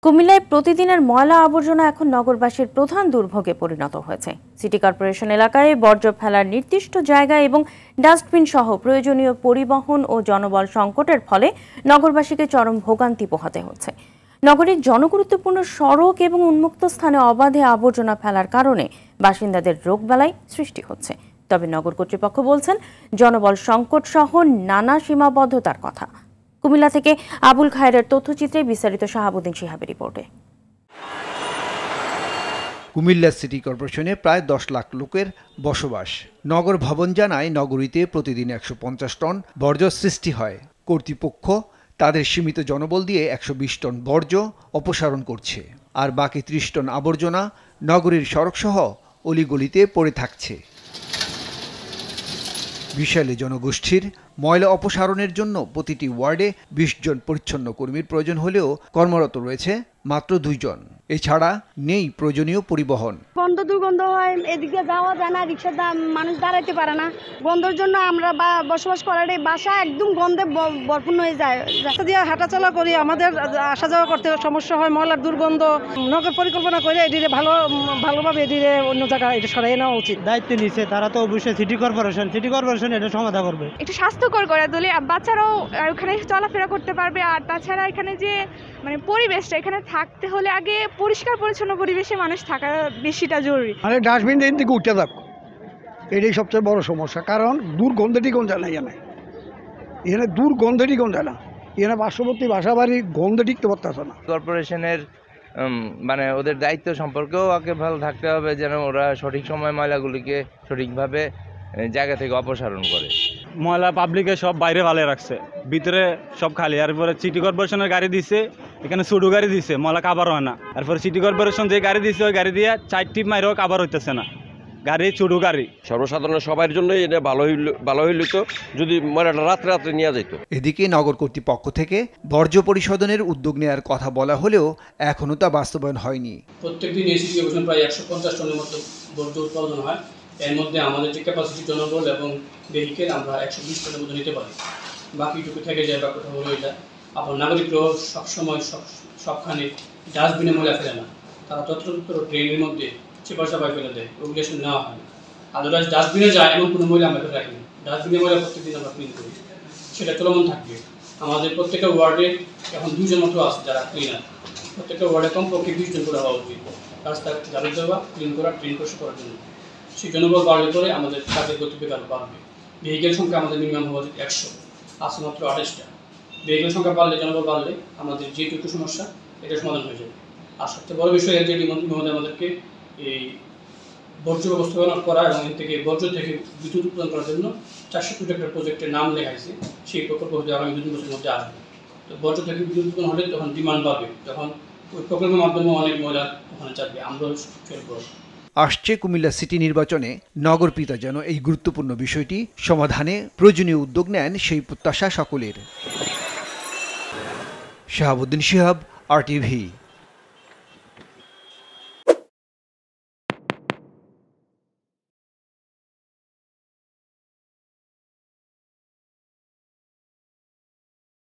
কুমিল্লায় প্রতিদিনের ময়লা আবর্জনা এখন নগরবাসীর প্রধান দুর্ভোগে পরিণত হয়েছে। সিটি কর্পোরেশন এলাকায় বর্জ্য ফেলার নির্দিষ্ট জায়গা এবং ডাস্টবিন সহ প্রয়োজনীয় পরিবহন ও জনবল সংকটের ফলে নগরবাসীকে চরম ভোগান্তি পোহাতে হচ্ছে। নগরীর জনগুরুত্বপূর্ণ সড়ক এবং উন্মুক্ত স্থানে অবাধে আবর্জনা ফেলার কারণে বাসিন্দাদের রোগবালাই সৃষ্টি হচ্ছে। তবে নগর কর্তৃপক্ষ বলছেন, জনবল সংকট সহ নানা সীমাবদ্ধতার কথা। কুমিল্লা থেকে আবুল খায়েরের তথ্যচিত্রে বিস্তারিত শাহাবুদ্দিন শিহাবের রিপোর্টে। কুমিল্লা সিটি কর্পোরেশনে প্রায় 10 লাখ লোকের বসবাস। নগর ভবন জানায়, নগরীতে প্রতিদিন 150 টন বর্জ্য সৃষ্টি হয়। কর্তৃপক্ষ তাদের সীমিত জনবল দিয়ে 120 টন বর্জ্য অপসারণ করছে, আর বাকি 30 টন আবর্জনা নগরীর সড়কসহ অলিগলিতে পড়ে থাকছে। বিশাল জনগোষ্ঠীর ময়লা অপসারণের জন্য প্রতিটি ওয়ার্ডে 20 জন পরিচ্ছন্ন কর্মীর প্রয়োজন হলেও কর্মরত রয়েছে মাত্র 2 জন। এছাড়া নেই প্রয়োজনীয় পরিবহন। গন্ধ দুর্গন্ধ হয়, এদিকে যাওয়া যায় না, রিক্সার মানুষ দাঁড়াইতে পারে না। গন্ধের জন্য আমরা বসবাস করার এই বাসা একদম গন্ধে ভরপূর্ণ হয়ে যায়। রাস্তা দিয়ে হাঁটাচলা করি, আমাদের আসা যাওয়া করতে সমস্যা হয়। ময়লার দুর্গন্ধ, নগর পরিকল্পনা করে এটিরে ভালোভাবে এটিরে অন্য জায়গায় এটা সরাই নেওয়া উচিত। দায়িত্ব নিচ্ছে তারা তো অবশ্যই সিটি কর্পোরেশন এটা সমাধান করবে। একটু স্বাস্থ্যকর করে তুলে বাচ্চারাও ওখানে চলাফেরা করতে পারবে। আর তাছাড়া এখানে যে পরিবেশটা, এখানে থাকতে হলে আগে পরিষ্কার পরিচ্ছন্ন পরিবেশে মানুষ থাকা বেশিটা জরুরি। ডাস্টবিন দিন থেকে উঠতে থাক, এটাই সবচেয়ে বড় সমস্যা। কারণ দুর্গন্ধটি কোন যায় না, এখানে দুর্গন্ধটি কোন যায় না, এখানে পার্শ্ববর্তী বাসা বাড়ি গন্ধ টিকতে পারতেছে না। কর্পোরেশনের ওদের দায়িত্ব সম্পর্কেও আগে ভালো থাকতে হবে, যেন ওরা সঠিক সময় ময়লাগুলিকে সঠিকভাবে জায়গা থেকে অপসারণ করে। ময়লা পাবলিকে সব বাইরে ভালো রাখছে, ভিতরে সব খালি। এরপরে সিটি কর্পোরেশনের গাড়ি দিছে, এখানে ছোটো গাড়ি দিছে, ময়লা কাবার হয় না। এরপরে সিটি কর্পোরেশন যে গাড়ি দিছে, ওই গাড়ি দিয়ে 4 টিপ মাইরেও কাবার হইতেছে না। গাড়ি ছোটো গাড়ি। সর্বসাধারণ সবার জন্য এটা ভালো হইল তো যদি ময়লাটা রাত্রে নিয়ে যেত। এদিকে নগর কর্তৃপক্ষ থেকে বর্জ্য পরিশোধনের উদ্যোগ নেওয়ার কথা বলা হলেও এখনো তা বাস্তবায়ন হয়নি। প্রত্যেকদিন এই সিটি কর্পোরেশন প্রায় 150 টনের মতো বর্জ্য উৎপাদন হয়। এর মধ্যে আমাদের যে ক্যাপাসিটি জনবল এবং ভেহিকেল আমরা 120 টনের মতো নিতে পারি। বাকিটুকু থেকে যায় বা কোথাও হলো এটা। আপনার নাগরিকরাও সবসময় সবখানে ডাস্টবিনে ময়লা ফেলে না, তারা তত্র ড্রেনের মধ্যে চেপাচাপায় ফেলে দেয়, ওগুলো আসলে নেওয়া হয় না। আদারওয়াইজ ডাস্টবিনে যায় এমন কোনো ময়লা আমরা রাখিনি। ডাস্টবিনে ময়লা প্রত্যেকদিন আমরা ক্লিন করি, সেটা চলমান থাকবে। আমাদের প্রত্যেকটা ওয়ার্ডে এখন 2 জন মতো আছে যারা ক্লিনার। প্রত্যেকটা ওয়ার্ডে কমপক্ষে 20 জন করে হওয়া উচিত, রাস্তা ঝাড়ু দেওয়া, ক্লিন করা, ট্রেন পরিষ্কার করার জন্য। সেই জনবল বাড়লে পরে আমাদের কাজের গতিবেগ আরও বাড়বে। ভেহিকেল সংখ্যা আমাদের মিনিমাম হওয়া উচিত 100, আছে মাত্র 28টা। ভেহিকেল সংখ্যা বাড়লে, জনবল বাড়লে আমাদের যেটুকু সমস্যা এটা সমাধান হয়ে যাবে। আর সবচেয়ে বড় বিষয় যে মন্ত্রী আমাদেরকে এই বর্জ্য ব্যবস্থাপনা করা এবং এর থেকে বর্জ্য থেকে বিদ্যুৎ উৎপাদন করার জন্য 400 কোটি টাকার প্রজেক্টের নাম লেখাইছে। সেই প্রকল্প হতে আগামী 2 বছরের মধ্যে আসবে। তো বর্জ্য থেকে বিদ্যুৎ উৎপাদন হলে তখন ডিমান্ড বাড়বে, তখন ওই প্রকল্পের মাধ্যমে অনেক ময়লা ওখানে চাপবে। আমরাও ফেলব। আসছে কুমিল্লা সিটি নির্বাচনে নগরপিতা যেন এই গুরুত্বপূর্ণ বিষয়টি সমাধানে প্রয়োজনীয় উদ্যোগ নেন, সেই প্রত্যাশা সকলের। শাহাবুদ্দিন শিহাব, RTV।